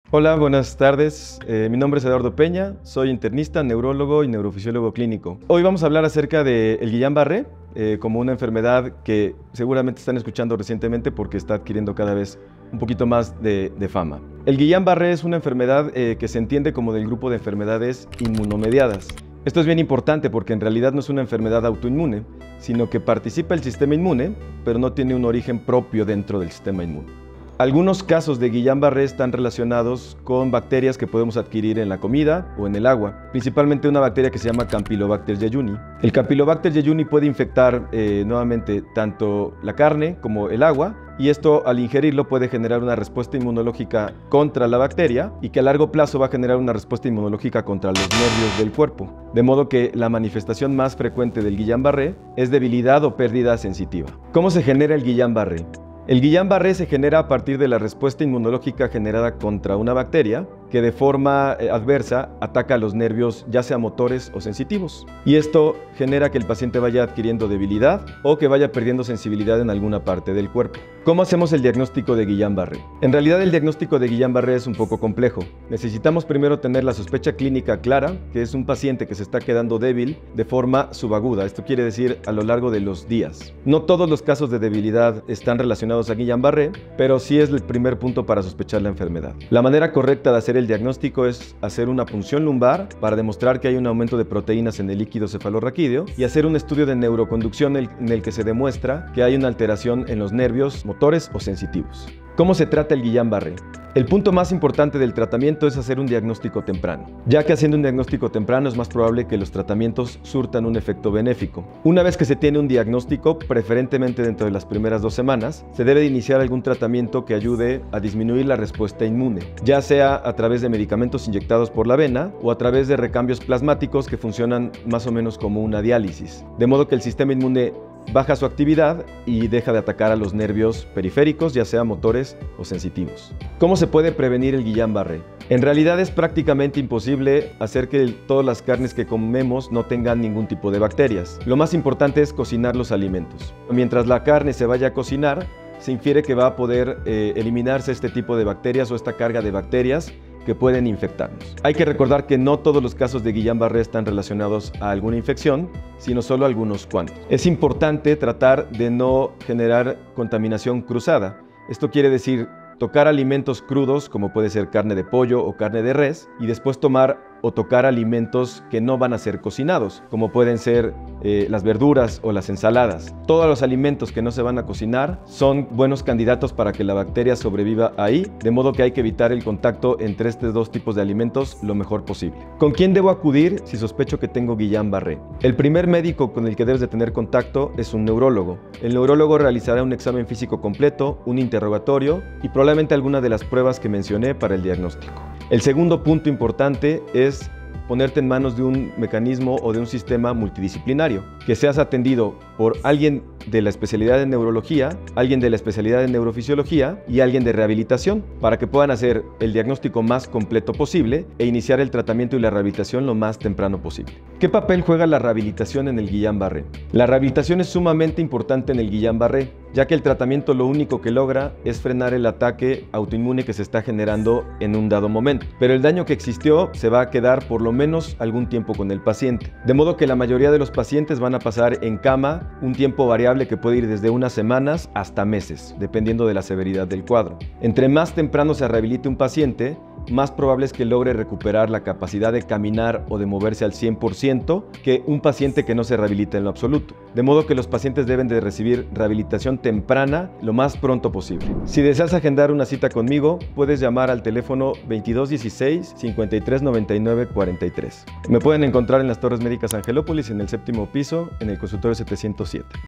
Hola, buenas tardes. Mi nombre es Eduardo Peña, soy internista, neurólogo y neurofisiólogo clínico. Hoy vamos a hablar acerca del Guillain-Barré como una enfermedad que seguramente están escuchando recientemente porque está adquiriendo cada vez un poquito más de fama. El Guillain-Barré es una enfermedad que se entiende como del grupo de enfermedades inmunomediadas. Esto es bien importante porque en realidad no es una enfermedad autoinmune, sino que participa el sistema inmune, pero no tiene un origen propio dentro del sistema inmune. Algunos casos de Guillain-Barré están relacionados con bacterias que podemos adquirir en la comida o en el agua, principalmente una bacteria que se llama Campylobacter jejuni. El Campylobacter jejuni puede infectar nuevamente tanto la carne como el agua, y esto al ingerirlo puede generar una respuesta inmunológica contra la bacteria y que a largo plazo va a generar una respuesta inmunológica contra los nervios del cuerpo. De modo que la manifestación más frecuente del Guillain-Barré es debilidad o pérdida sensitiva. ¿Cómo se genera el Guillain-Barré? El Guillain-Barré se genera a partir de la respuesta inmunológica generada contra una bacteria que de forma adversa ataca a los nervios ya sea motores o sensitivos. Y esto genera que el paciente vaya adquiriendo debilidad o que vaya perdiendo sensibilidad en alguna parte del cuerpo. ¿Cómo hacemos el diagnóstico de Guillain-Barré? En realidad el diagnóstico de Guillain-Barré es un poco complejo. Necesitamos primero tener la sospecha clínica clara, que es un paciente que se está quedando débil de forma subaguda. Esto quiere decir a lo largo de los días. No todos los casos de debilidad están relacionados a Guillain-Barré, pero sí es el primer punto para sospechar la enfermedad. La manera correcta de hacer el diagnóstico es hacer una punción lumbar para demostrar que hay un aumento de proteínas en el líquido cefalorraquídeo y hacer un estudio de neuroconducción en el que se demuestra que hay una alteración en los nervios motores o sensitivos. ¿Cómo se trata el Guillain-Barré? El punto más importante del tratamiento es hacer un diagnóstico temprano, ya que haciendo un diagnóstico temprano es más probable que los tratamientos surtan un efecto benéfico. Una vez que se tiene un diagnóstico, preferentemente dentro de las primeras 2 semanas, se debe de iniciar algún tratamiento que ayude a disminuir la respuesta inmune, ya sea a través de medicamentos inyectados por la vena o a través de recambios plasmáticos que funcionan más o menos como una diálisis, de modo que el sistema inmune baja su actividad y deja de atacar a los nervios periféricos, ya sea motores o sensitivos. ¿Cómo se puede prevenir el Guillain-Barré? En realidad es prácticamente imposible hacer que todas las carnes que comemos no tengan ningún tipo de bacterias. Lo más importante es cocinar los alimentos. Mientras la carne se vaya a cocinar, se infiere que va a poder eliminarse este tipo de bacterias o esta carga de bacterias que pueden infectarnos. Hay que recordar que no todos los casos de Guillain-Barré están relacionados a alguna infección, sino solo algunos cuantos. Es importante tratar de no generar contaminación cruzada. Esto quiere decir tocar alimentos crudos, como puede ser carne de pollo o carne de res, y después tomar o tocar alimentos que no van a ser cocinados, como pueden ser las verduras o las ensaladas. Todos los alimentos que no se van a cocinar son buenos candidatos para que la bacteria sobreviva ahí, de modo que hay que evitar el contacto entre estos 2 tipos de alimentos lo mejor posible. ¿Con quién debo acudir si sospecho que tengo Guillain-Barré? El primer médico con el que debes de tener contacto es un neurólogo. El neurólogo realizará un examen físico completo, un interrogatorio y probablemente alguna de las pruebas que mencioné para el diagnóstico. El segundo punto importante es ponerte en manos de un mecanismo o de un sistema multidisciplinario, que seas atendido por alguien de la especialidad de neurología, alguien de la especialidad de neurofisiología y alguien de rehabilitación, para que puedan hacer el diagnóstico más completo posible e iniciar el tratamiento y la rehabilitación lo más temprano posible. ¿Qué papel juega la rehabilitación en el Guillain-Barré? La rehabilitación es sumamente importante en el Guillain-Barré, ya que el tratamiento lo único que logra es frenar el ataque autoinmune que se está generando en un dado momento. Pero el daño que existió se va a quedar por lo menos algún tiempo con el paciente. De modo que la mayoría de los pacientes van a pasar en cama un tiempo variable que puede ir desde unas semanas hasta meses, dependiendo de la severidad del cuadro. Entre más temprano se rehabilite un paciente, más probable es que logre recuperar la capacidad de caminar o de moverse al 100% que un paciente que no se rehabilita en lo absoluto. De modo que los pacientes deben de recibir rehabilitación temprana lo más pronto posible. Si deseas agendar una cita conmigo, puedes llamar al teléfono 2216 5399 43. Me pueden encontrar en las Torres Médicas Angelópolis, en el 7º piso, en el consultorio 707.